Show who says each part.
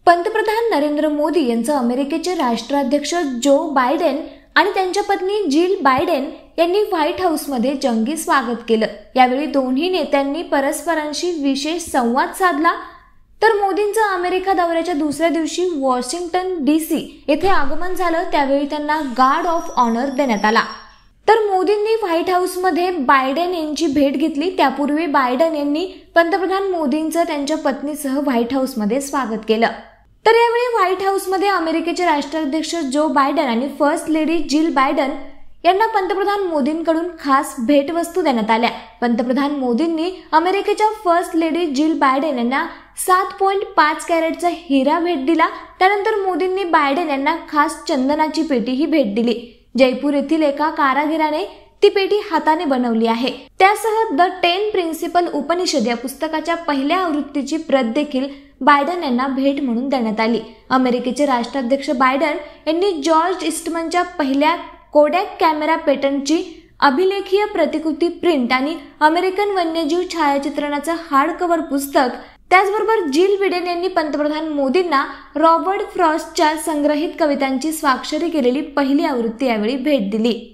Speaker 1: पंतप्रधान नरेंद्र मोदी यांचं अमेरिकेचे राष्ट्राध्यक्ष जो बायडेन आणि त्यांच्या पत्नी जिल बायडेन यांनी व्हाईट हाऊसमध्ये जंगी स्वागत केलं। यावेळी दोन्ही नेत्यांनी परस्परांशी विशेष संवाद साधला। तर मोदींचं अमेरिका दौऱ्याच्या दुसऱ्या दिवशी वॉशिंग्टन DC येथे आगमन झालं। त्यावेळी त्यांना गार्ड ऑफ ऑनर देण्यात आला। तर मोदींनी व्हाईट हाऊसमध्ये बायडेन यांची भेट घेतली। त्यापूर्वी बायडेन यांनी पंतप्रधान मोदींचं त्यांच्या पत्नीसह व्हाईट हाऊसमध्ये स्वागत केलं। तर यावेळी व्हाईट हाऊसमध्ये अमेरिकेचे राष्ट्राध्यक्ष जो बायडेन आणि फर्स्ट लेडी जिल बायडेन यांना पंतप्रधान मोदींकडून खास भेटवस्तू देण्यात आल्या। पंतप्रधान मोदींनी अमेरिकेच्या फर्स्ट लेडी जिल बायडेन यांना 7.5 कॅरेटचा हिरा भेट दिला। त्यानंतर मोदींनी बायडेन यांना खास चंदनाची पेटी ही भेट दिली। जयपूर येथील एका कारागिराने ती पेटी हाताने बनवली आहे। त्यासह द 10 प्रिन्सिपल उपनिषद या पुस्तकाच्या पहिल्या आवृत्तीची प्रत देखील बायडेन यांना भेट म्हणून देण्यात आली। अमेरिकेचे राष्ट्राध्यक्ष बायडेन यांनी जॉर्ज ईस्टमनच्या पहिल्या कोडॅक कॅमेरा पेटंटची अभिलेखीय प्रतिकृती प्रिंट आणि अमेरिकन वन्यजीव छायाचित्रणाचं हार्ड कव्हर पुस्तक, त्याचबरोबर जिल बायडेन यांनी पंतप्रधान मोदींना रॉबर्ट फ्रॉस्टच्या संग्रहित कवितांची स्वाक्षरी केलेली पहिली आवृत्ती यावेळी भेट दिली।